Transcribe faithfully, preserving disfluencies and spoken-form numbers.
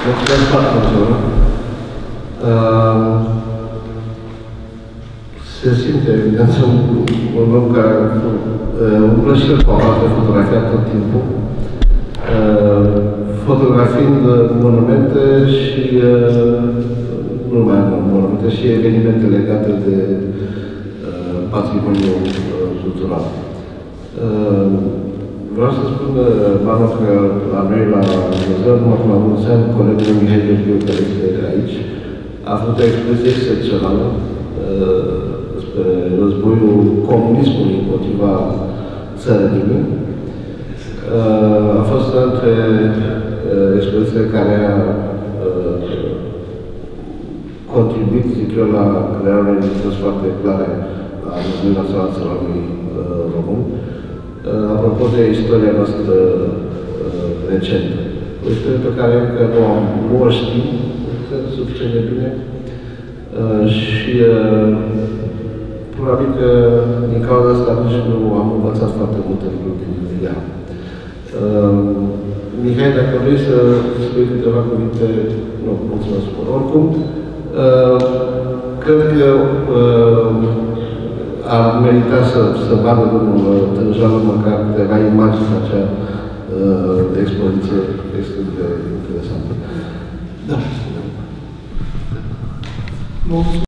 Mulțumesc foarte mult. Se simte, evident, un om care îmi plăcea cu de fotografia tot timpul, fotografiind monumente și nu numai monumente, și evenimente legate de patrimoniul cultural. Vreau să spun, Manu, că la noi, la muzeu, numai la mulți ani, colegul Mihai Gheorghiu, care este aici, a făcut o expoziție excepțională despre războiul comunismului împotriva țărănimii. A fost între expozițiile care a contribuit, zic eu, la crearea unei identități foarte clare a Muzeului Național al Țăranului Român. Apropo de istoria noastră recentă, o istorie pe care încă nu am nu o știm suficient de bine și probabil că din cauza asta nici nu am învățat foarte multe lucruri din ea. Mihai, dacă vrei să spui câteva cuvinte, nu, mulțumesc. Oricum, cred că ar merita să, să vadă domnul Tânjală măcar câteva imagini în acea uh, expoziție extrem de interesantă. Da.